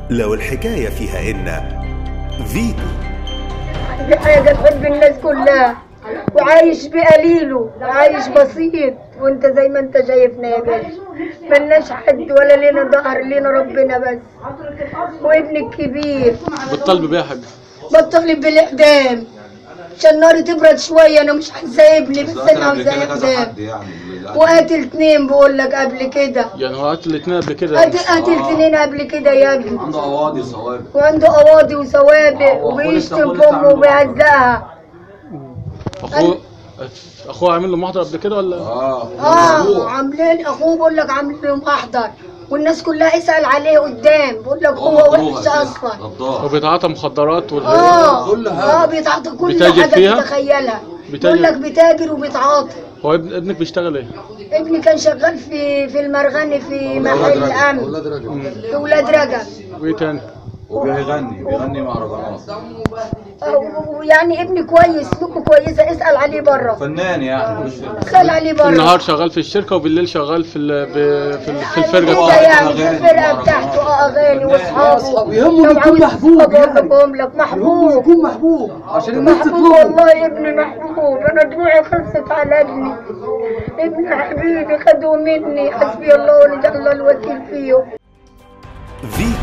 لو الحكاية فيها إن فيتو. دي حاجة تحب الناس كلها وعايش بقليله، عايش بسيط، وانت زي ما انت شايفنا يا باشا ملناش حد ولا لينا ظهر، لينا ربنا بس. وابني الكبير بتطالب بيه يا حاج؟ بطالب بالاعدام عشان النار تبرد شويه، انا مش عايزاه ابني بس انا عايزاه اعدام. وقاتل 2 بقول لك قبل كده، يعني هو قتل 2 قبل كده؟ قاتل 2 قبل كده يا ابني. عنده قواضي وسوابق، وعنده قواضي وسوابق وبيشتم في امه وبيهزقها. اخوه عامل له محضر قبل كده ولا؟ عاملين اخوه بقول لك عاملين له محضر، والناس كلها اسال عليه قدام بقول لك هو وحش اصلا. هو بيتعاطى مخدرات بيتعاطى كل حاجه تتخيلها. بقول لك بيتاجر وبيتعاطى. هو ابنك بيشتغل ايه؟ ابني كان شغال في المرغني في محل امن في ولاد رجب. وايه تاني؟ وبيغني مهرجانات. يعني ابني كويس، سلوكه كويسه، اسال عليه بره. فنان يعني. اسال عليه بره. النهار شغال في الشركه وبالليل شغال في الفرقه بتاعته. في الفرقه بتاعته اغاني واصحابه. يهمه يكون محبوب، يعني بقول لك محبوب، يكون محبوب عشان الناس تطلبه. والله ابني محبوب، انا دموعي خلصت على ابني. ابني حبيبي خدوه مني، حسبي الله ونعم الوكيل فيه.